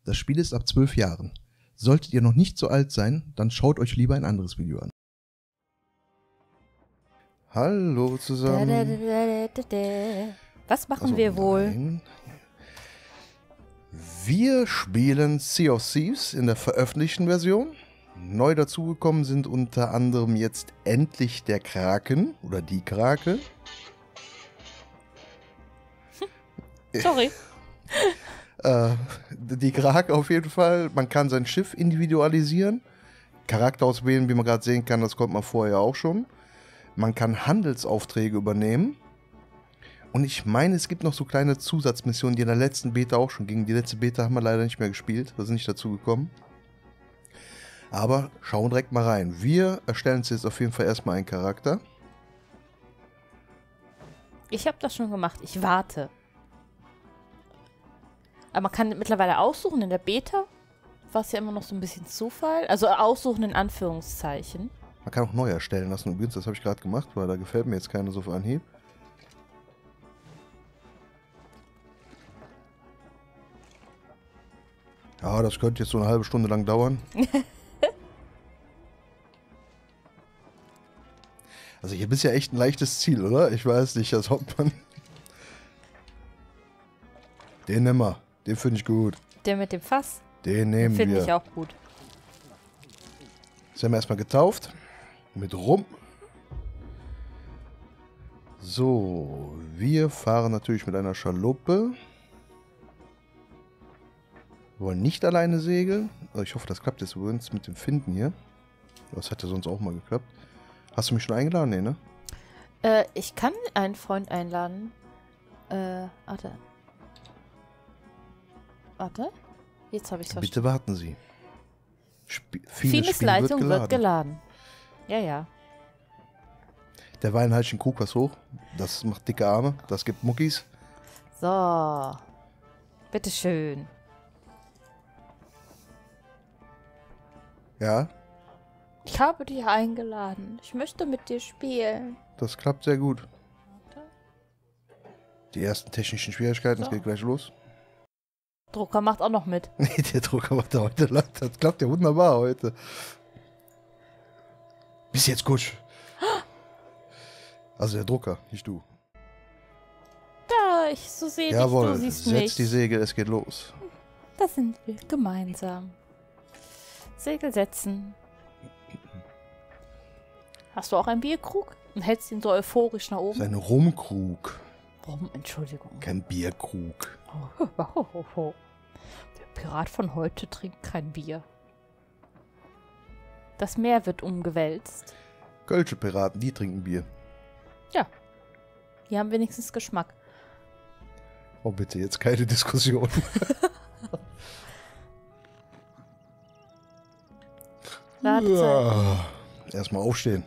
Das Spiel ist ab 12 Jahren. Solltet ihr noch nicht so alt sein, dann schaut euch lieber ein anderes Video an. Hallo zusammen. Was machen wir wohl? Nein. Wir spielen Sea of Thieves in der veröffentlichten Version. Neu dazugekommen sind unter anderem jetzt endlich der Kraken oder die Krake. Sorry. Die Krake auf jeden Fall. Man kann sein Schiff individualisieren. Charakter auswählen, wie man gerade sehen kann, das konnte man vorher auch schon. Man kann Handelsaufträge übernehmen. Und ich meine, es gibt noch so kleine Zusatzmissionen, die in der letzten Beta auch schon gingen. Die letzte Beta haben wir leider nicht mehr gespielt. Wir sind nicht dazu gekommen. Aber schauen direkt mal rein. Wir erstellen uns jetzt auf jeden Fall erstmal einen Charakter. Ich habe das schon gemacht. Ich warte. Aber man kann mittlerweile aussuchen in der Beta. War es ja immer noch so ein bisschen Zufall. Also aussuchen in Anführungszeichen. Man kann auch neu erstellen lassen. Übrigens, das habe ich gerade gemacht, weil da gefällt mir jetzt keiner so auf Anhieb. Ja, das könnte jetzt so eine halbe Stunde lang dauern. Also hier bist ja echt ein leichtes Ziel, oder? Ich weiß nicht, als Hauptmann. Den nehmen wir. Den finde ich gut. Der mit dem Fass? Den nehmen wir. Finde ich auch gut. Jetzt haben wir erstmal getauft. Mit Rum. So, wir fahren natürlich mit einer Schaluppe. Wir wollen nicht alleine segeln. Ich hoffe, das klappt jetzt übrigens mit dem Finden hier. Das hat ja sonst auch mal geklappt. Hast du mich schon eingeladen? Nee, ne? Ich kann einen Freund einladen. Warte. Warte. Jetzt habe ich es verstanden. Bitte warten Sie. Fines Leitung wird geladen. Ja, ja. Derweil halte ich den Krug was hoch. Das macht dicke Arme. Das gibt Muckis. So. Bitteschön. Ja, Ich habe dich eingeladen. Ich möchte mit dir spielen. das klappt sehr gut. Die ersten technischen Schwierigkeiten, es So. geht gleich los. Drucker macht auch noch mit. Nee, der Drucker macht da heute leid. Das klappt ja wunderbar heute. Bis jetzt kusch. Also der Drucker, nicht du. Da, ich so sehe dich, Jawohl, du siehst setz mich. die Segel, es geht los. Da sind wir gemeinsam. Segel setzen. Hast du auch einen Bierkrug? Und hältst ihn so euphorisch nach Das ist oben? ein Rumkrug, Warum? Entschuldigung. kein Bierkrug. Der Pirat von heute trinkt kein Bier. Das Meer wird umgewälzt. Kölsche Piraten, die trinken Bier. Ja. Die haben wenigstens Geschmack. Oh bitte, jetzt keine Diskussion. Ladezeit. Ja. Erstmal aufstehen.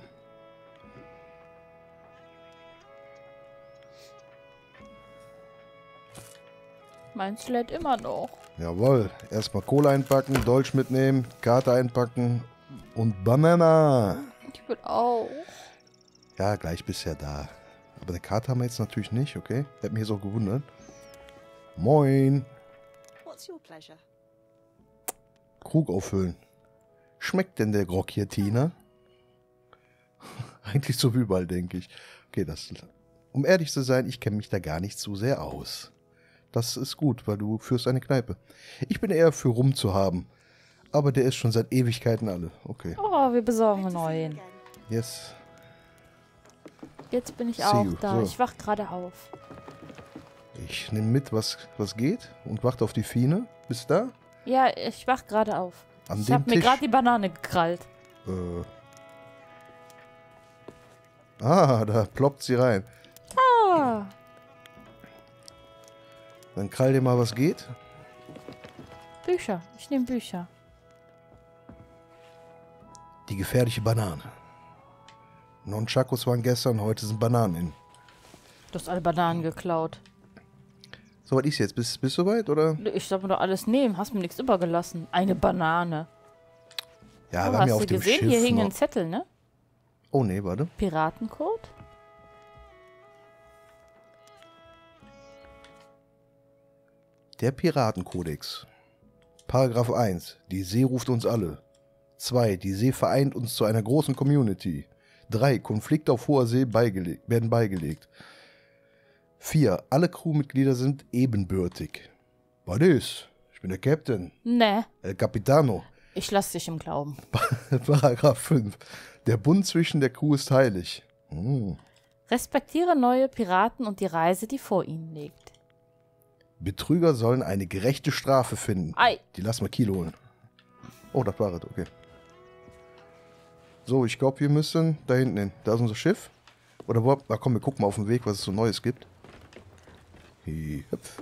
Meins lädt immer noch. Jawohl, erstmal Kohle einpacken, Dolch mitnehmen, Karte einpacken und Banana. Ich will auch. Ja, gleich bist du ja da. Aber eine Karte haben wir jetzt natürlich nicht, okay? Hätte mich jetzt auch gewundert. Moin. What's your pleasure? Krug auffüllen. Schmeckt denn der Grog hier, Tina? Eigentlich so wie überall, denke ich. Okay, um ehrlich zu sein, ich kenne mich da gar nicht so sehr aus. Das ist gut, weil du führst eine Kneipe. Ich bin eher für Rum zu haben. Aber der ist schon seit Ewigkeiten alle. Okay. Oh, wir besorgen Good einen to see you neuen. again. Yes. Jetzt bin ich See auch you. da. So. Ich wach gerade auf. Ich nehme mit, was geht und warte auf die Fine. Bist du da? Ja, ich wach gerade auf. An Ich dem habe mir Tisch. gerade die Banane gekrallt. Da ploppt sie rein. Ah, Dann krall dir mal, was geht. Bücher. Ich nehme Bücher. Die gefährliche Banane. Nonchakos waren gestern, heute sind Bananen in. Du hast alle Bananen geklaut. So, was ist jetzt? Bist du soweit, oder? Ich soll mir doch alles nehmen. Hast mir nichts übergelassen. Eine Banane. Ja, Oh, wir haben ja hast auf du dem gesehen? Schiff Hier hing noch... ein Zettel, ne? Oh, nee, warte. Piratencode? Der Piratenkodex. Paragraph 1. Die See ruft uns alle. 2. Die See vereint uns zu einer großen Community. 3. Konflikte auf hoher See werden beigelegt. 4. Alle Crewmitglieder sind ebenbürtig. Was ist? Ich bin der Captain. Ne, El Capitano. ich lass dich im Glauben. Paragraph 5. Der Bund zwischen der Crew ist heilig. Respektiere neue Piraten und die Reise, die vor ihnen liegt. Betrüger sollen eine gerechte Strafe finden. Ei. Die lassen wir Kiel holen. Oh, das war es, okay. So, ich glaube, wir müssen da hinten hin. Da ist unser Schiff. Oder wo? Na komm, wir gucken mal auf dem Weg, was es so Neues gibt. Hüpf.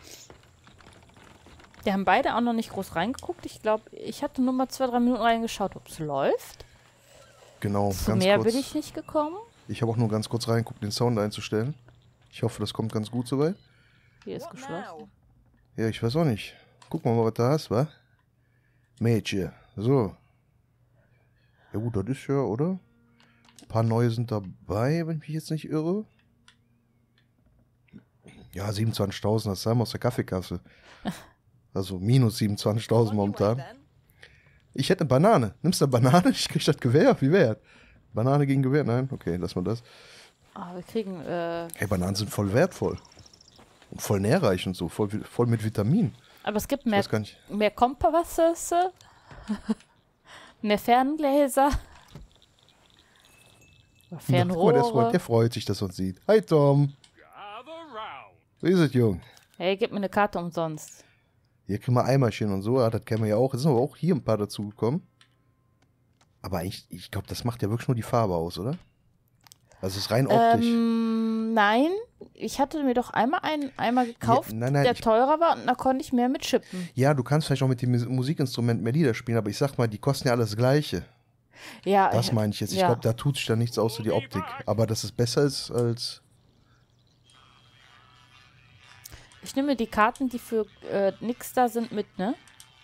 Wir haben beide auch noch nicht groß reingeguckt. Ich glaube, ich hatte nur mal 2-3 Minuten reingeschaut, ob es läuft. Genau, Zu ganz mehr kurz. bin ich nicht gekommen. Ich habe auch nur ganz kurz reingeguckt, den Sound einzustellen. Ich hoffe, das kommt ganz gut soweit. Hier ist What geschlossen. now? Ja, ich weiß auch nicht. Guck mal, was da hast, wa? Mädchen. So. Ja gut, das ist ja, oder? Ein paar neue sind dabei, wenn ich mich jetzt nicht irre. Ja, 27.000, das haben wir aus der Kaffeekasse. Also minus 27.000 On your way momentan. then. Ich hätte eine Banane. Nimmst du eine Banane? Ich krieg das Gewehr. Wie wär das? Banane gegen Gewehr? Nein? Okay, lass mal das. Ah, wir kriegen, Hey, Bananen sind voll wertvoll. Und voll nährreich und so. Voll mit Vitamin. aber es gibt Ich mehr, weiß gar nicht. mehr Kompasse, mehr Ferngläser. Oder Na, guck mal, Fernrohre. der freut sich, dass er uns sieht. Hi, Tom. Wie ist es, Jung? Hey, gib mir eine Karte umsonst. Hier kriegen wir Eimerchen und so. Ja, das kennen wir ja auch. Es sind aber auch hier ein paar dazugekommen. Aber ich glaube, das macht ja wirklich nur die Farbe aus, oder? Also es ist rein optisch. Nein, ich hatte mir doch einmal einen Eimer gekauft, nein, der teurer war und da konnte ich mehr mit chippen. Ja, du kannst vielleicht auch mit dem Musikinstrument mehr Lieder spielen, aber ich sag mal, die kosten ja alles das Gleiche. Ja, Das meine ich jetzt. Ich ja. glaube, da tut sich da nichts außer die Optik. Aber dass es besser ist als... Ich nehme die Karten, die für nix da sind, mit, ne?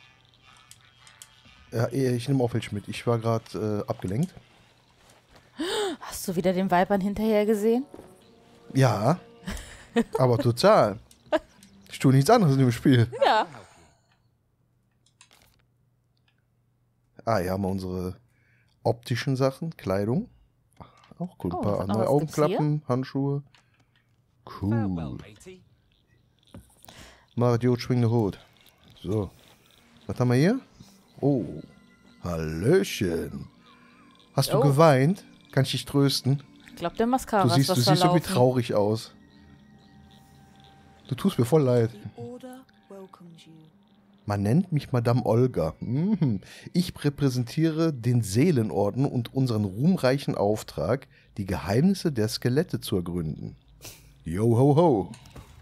Ja, ich nehme auch welche mit. Ich war gerade abgelenkt. Hast du wieder den Weibern hinterher gesehen? Ja, aber total. Ich tue nichts anderes in dem Spiel. Ja. Ah, hier haben wir unsere optischen Sachen, Kleidung. Auch cool. Ein Oh, paar was neue anderes gibt's Augenklappen, Handschuhe. Farewell, Cool. matey. Mario, schwing den Hut. So. Was haben wir hier? Oh. Hallöchen. Hast du Oh. geweint? Kann ich dich trösten? Ich glaube, der Mascara Du siehst ist was irgendwie verlaufen. traurig aus. Du tust mir voll leid. The Order welcomes you. Man nennt mich Madame Olga. Ich repräsentiere den Seelenorden und unseren ruhmreichen Auftrag, die Geheimnisse der Skelette zu ergründen. Yo ho ho.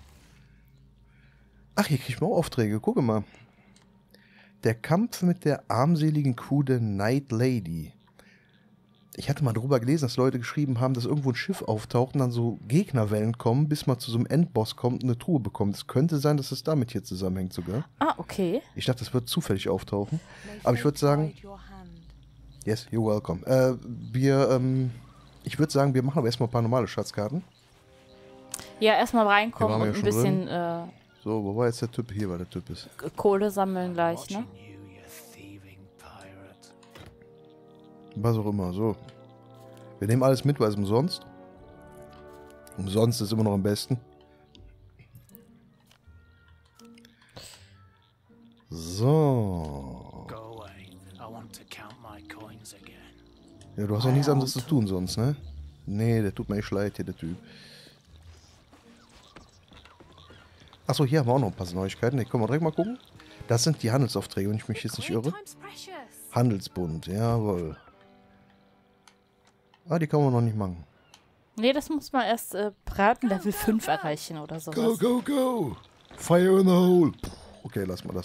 Ach, hier krieg ich mal Aufträge. Gucke mal. Der Kampf mit der armseligen Crew der Night Lady. Ich hatte mal drüber gelesen, dass Leute geschrieben haben, dass irgendwo ein Schiff auftaucht und dann so Gegnerwellen kommen, bis man zu so einem Endboss kommt und eine Truhe bekommt. Es könnte sein, dass es damit hier zusammenhängt sogar. Ah, okay. Ich dachte, das wird zufällig auftauchen. May Aber ich würde fate sagen, guide your hand. yes, you're welcome. Ich würde sagen, wir machen aber erstmal ein paar normale Schatzkarten. Ja, erstmal reinkommen Hier waren und wir ein ja bisschen So, wo war jetzt der Typ? Hier war der Typ. Ist. Kohle sammeln gleich, ne? Watching you, you thieving pirate. Was auch immer, so. Wir nehmen alles mit, weil es umsonst. Umsonst ist immer noch am besten. So. Go away. I want to count my coins again. Ja, du hast auch nichts anderes zu tun sonst, ne? Nee, der tut mir echt leid hier, der Typ. Achso, hier haben wir auch noch ein paar Neuigkeiten. Ne, können wir direkt mal gucken. Das sind die Handelsaufträge, wenn ich mich jetzt nicht irre. Time's precious. Handelsbund, jawohl. Ah, die kann man noch nicht machen. Nee, das muss man erst Piraten Level 5 erreichen oder sowas. Go, go, go! Fire in the hole! Puh, okay, lass mal das.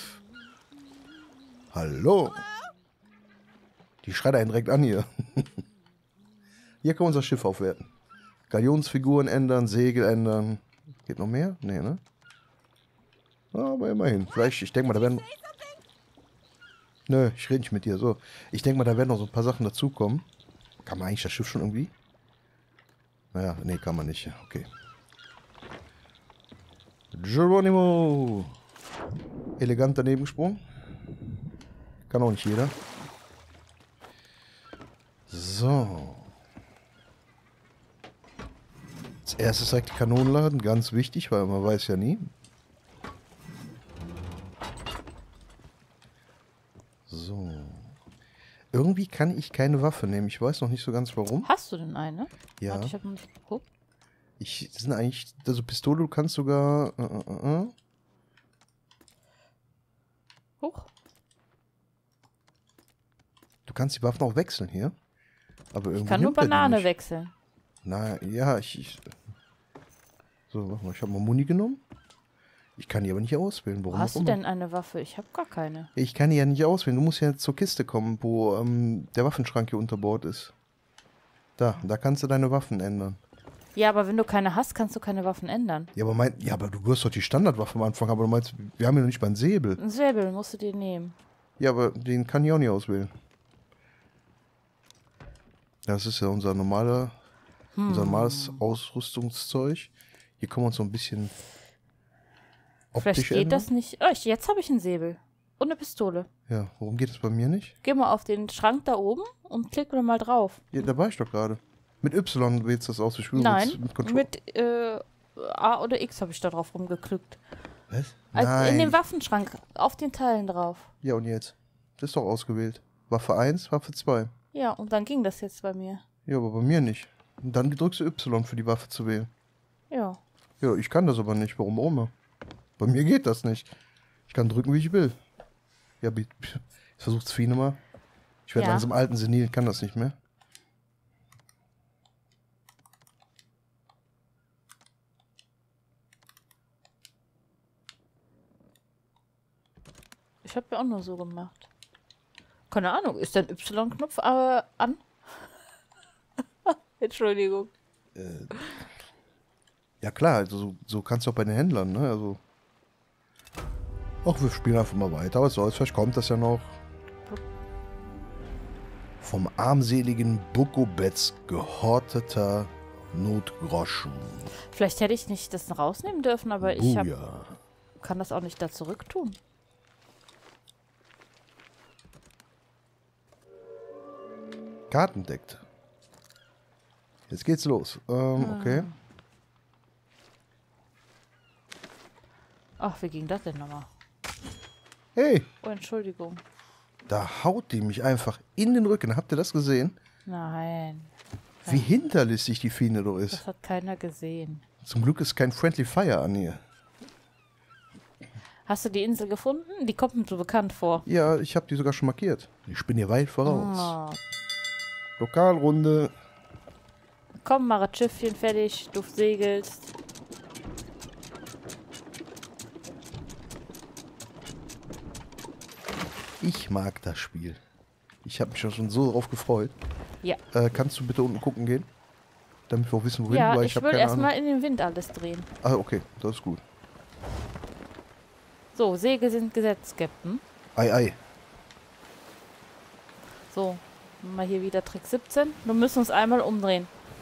Hallo! Die schreit einen direkt an hier. Hier können wir unser Schiff aufwerten. Galionsfiguren ändern, Segel ändern. Geht noch mehr? Nee, ne? Aber immerhin. Vielleicht, ich denke mal, da werden... Nö, ich rede nicht mit dir. So. Ich denke mal, da werden noch so ein paar Sachen dazukommen. Kann man eigentlich das Schiff schon irgendwie? Naja, nee, kann man nicht. Okay. Geronimo! Elegant daneben gesprungen. Kann auch nicht jeder. So. Als erstes direkt die Kanonen laden. Ganz wichtig, weil man weiß ja nie. So. Irgendwie kann ich keine Waffe nehmen. Ich weiß noch nicht so ganz warum. Hast du denn eine? Ja. Warte, ich habe noch nicht geguckt. Das sind eigentlich, also Pistole, du kannst sogar. Huch. Du kannst die Waffen auch wechseln hier. Aber irgendwie Ich kann nur nimmt er die Banane nicht. wechseln. Na, ja, so, warte mal, ich habe mal Muni genommen. Ich kann die aber nicht auswählen. Wo Warum hast auch du immer. denn eine Waffe? Ich habe gar keine. Ich kann die ja nicht auswählen. Du musst ja zur Kiste kommen, wo der Waffenschrank hier unter Bord ist. Da kannst du deine Waffen ändern. Ja, aber wenn du keine hast, kannst du keine Waffen ändern. Ja, aber du wirst doch die Standardwaffe am Anfang, aber du meinst, wir haben ja noch nicht mal einen Säbel. Ein Säbel musst du dir nehmen. Ja, aber den kann ich auch nicht auswählen. Das ist ja unser normales Ausrüstungszeug. Hier können wir uns so ein bisschen optisch Vielleicht geht ändern. das nicht. Oh, jetzt habe ich einen Säbel. Und eine Pistole. Ja, warum geht das bei mir nicht? Geh mal auf den Schrank da oben und klick mal drauf. Ja, da war ich doch gerade. Mit Y wählst du das aus. Ich will Nein, mit Control. mit A oder X habe ich da drauf rumgeklickt. Was? Also Nein. in den Waffenschrank, auf den Teilen drauf. Ja, und jetzt? Das ist doch ausgewählt. Waffe 1, Waffe 2. Ja, und dann ging das jetzt bei mir. Ja, aber bei mir nicht. Und dann drückst du Y für die Waffe zu wählen. Ja. Ja, ich kann das aber nicht. Warum auch immer? Bei mir geht das nicht. Ich kann drücken, wie ich will. Ja, ich versuch's Fine mal. Ich werde Ja. langsam alten senil, kann das nicht mehr. Ich habe ja auch nur so gemacht. Keine Ahnung, ist der Y-Knopf an? Entschuldigung. Ja klar, also so kannst du auch bei den Händlern, ne? Also. Ach, wir spielen einfach mal weiter, was soll's, vielleicht kommt das ja noch. Vom armseligen Bukobets gehorteter Notgroschen. Vielleicht hätte ich nicht das rausnehmen dürfen, aber ich Buja. kann das auch nicht da zurück tun. Karten deckt. Jetzt geht's los. Okay. Ach, wie ging das denn nochmal? Hey, Oh, Entschuldigung. da haut die mich einfach in den Rücken. Habt ihr das gesehen? Nein, Wie hinterlistig die Fiene doch ist. das hat keiner gesehen. Zum Glück ist kein Friendly Fire an ihr. Hast du die Insel gefunden? Die kommt mir so bekannt vor. Ja, ich habe die sogar schon markiert. Ich bin hier weit voraus. Oh. Lokalrunde. Komm, mach das Schiffchen fertig, du segelst. Ich mag das Spiel. Ich habe mich schon so drauf gefreut. Ja. Kannst du bitte unten gucken gehen? Damit wir auch wissen, wohin, Ja, weil ich hab will keine erstmal in den Wind alles drehen. Ahnung. Ah, okay, das ist gut. So, Segel sind gesetzt, Captain. Ei, ei. So, mal hier wieder Trick 17. Wir müssen uns einmal umdrehen.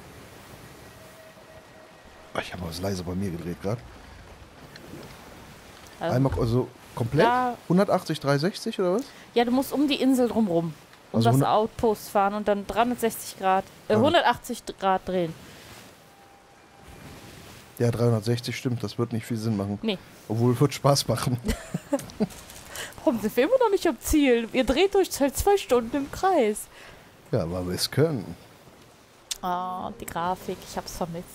Ah, ich habe was leise bei mir gedreht gerade. Also, Einmal, also komplett? Ja. 180, 360 oder was? ja, du musst um die Insel drumrum. Um Also das 100 Outpost fahren und dann 360 Grad, 180 Grad drehen. Ja, 360 stimmt, das wird nicht viel Sinn machen. Nee. Obwohl, wird Spaß machen. Warum sind wir immer noch nicht am Ziel? Ihr dreht euch seit 2 Stunden im Kreis. Ja, weil wir es können. Oh, die Grafik, ich hab's vermisst.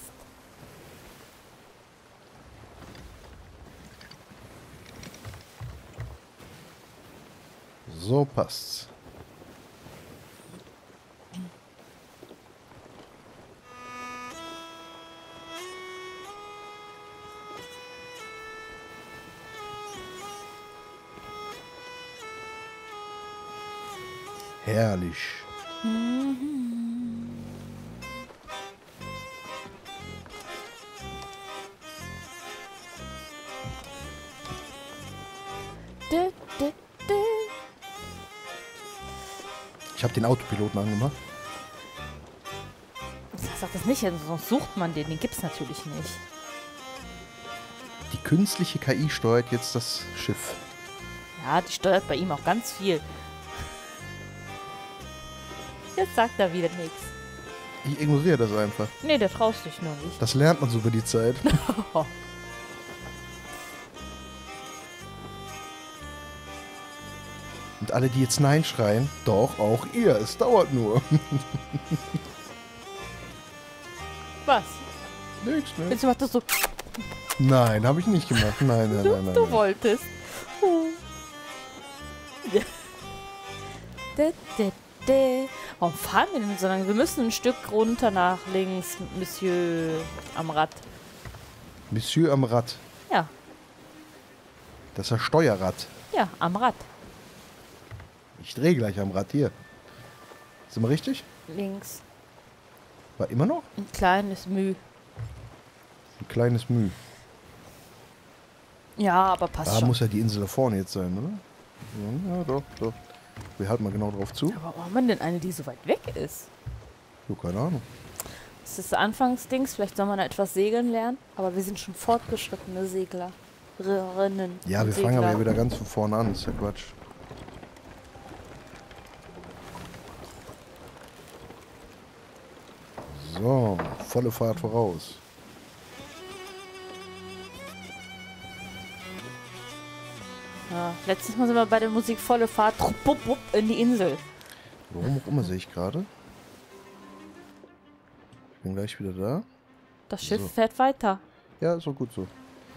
So passt's. Herrlich. Du, du, du. Ich habe den Autopiloten angemacht. Sag das nicht, sonst sucht man den. Den gibt's natürlich nicht. Die künstliche KI steuert jetzt das Schiff. Ja, die steuert bei ihm auch ganz viel. Jetzt sagt er wieder nichts. Ich ignoriere das einfach. Nee, der traust dich nur nicht. Das lernt man so über die Zeit. Und alle, die jetzt Nein schreien, doch, auch ihr. Es dauert nur. Was? Nichts, ne? Jetzt macht das so. Nein, habe ich nicht gemacht. Nein, nein, nein, nein. Du nein. wolltest. Ja. Warum fahren wir denn so lange? Wir müssen ein Stück runter nach links, Monsieur am Rad. Monsieur am Rad. Ja, Das ist ein Steuerrad. ja, am Rad. Ich drehe gleich am Rad hier. Sind wir richtig? Links. War immer noch? Ein kleines Müh. Ein kleines Müh. Ja, aber passt Da schon. muss ja die Insel da vorne jetzt sein, oder? Ja, doch, doch. Wir halten mal genau drauf zu. Aber warum hat man denn eine, die so weit weg ist? So, keine Ahnung. Das ist das Anfangsdings. Vielleicht soll man da etwas segeln lernen. Aber wir sind schon fortgeschrittene Seglerinnen. Ja, und wir fangen aber Segler. ja wieder ganz von vorne an. Das ist ja Quatsch. So, volle Fahrt voraus. Ja, letztes Mal sind wir bei der Musik volle Fahrt bup, bup, in die Insel. Warum auch immer sehe ich gerade. Ich bin gleich wieder da. Das Schiff So. fährt weiter. Ja, ist auch gut so.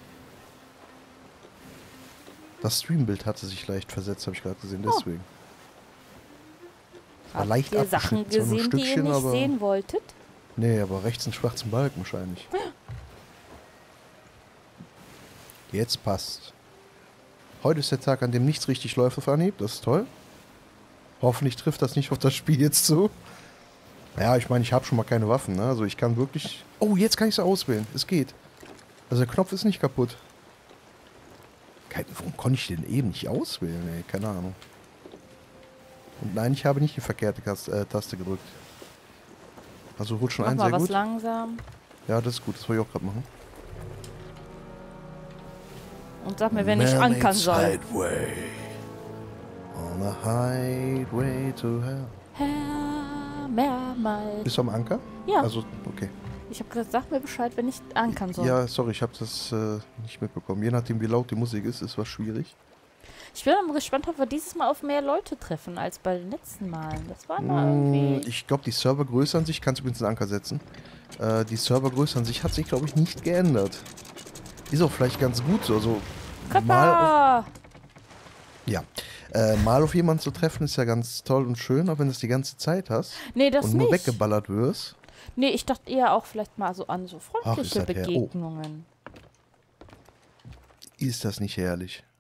Das Streambild hatte sich leicht versetzt, habe ich gerade gesehen, deswegen. War Habt leicht ihr Sachen abgeschnitten, so ein gesehen, die ihr Stückchen, nicht aber- sehen wolltet? Nee, aber rechts einen schwarzen Balken wahrscheinlich. Jetzt passt. Heute ist der Tag, an dem nichts richtig läuft auf Anhieb. Das ist toll. Hoffentlich trifft das nicht auf das Spiel jetzt zu. Ja, ich meine, ich habe schon mal keine Waffen. Ne? Also ich kann wirklich... Oh, jetzt kann ich sie auswählen. Es geht. Also der Knopf ist nicht kaputt. Warum konnte ich den eben nicht auswählen? Ey? Keine Ahnung. Und nein, ich habe nicht die verkehrte Taste gedrückt. Also rutscht schon Mach ein, mal sehr was gut. langsam. Ja, das ist gut. Das wollte ich auch gerade machen. Und sag mir, wenn ich ankern soll. Highway. On a highway to hell. Herr, mehrmals. Bist du am Anker? Ja, Also, okay. ich habe gesagt, sag mir Bescheid, wenn ich ankern soll. Ja, sorry, ich habe das nicht mitbekommen. Je nachdem, wie laut die Musik ist was schwierig. Ich bin aber gespannt, ob wir dieses Mal auf mehr Leute treffen als bei den letzten Malen. Das war mal irgendwie... Ich glaube, die Servergröße an sich, kannst du übrigens einen Anker setzen. Die Servergröße an sich hat sich, glaube ich, nicht geändert. Ist auch vielleicht ganz gut so. Also, Kappa! mal auf jemanden zu treffen ist ja ganz toll und schön, aber wenn du es die ganze Zeit hast Nee, das und nur nicht. weggeballert wirst. Nee, ich dachte eher auch vielleicht mal so an so Ach, ist freundliche das her- oh. Begegnungen. Ist das nicht herrlich?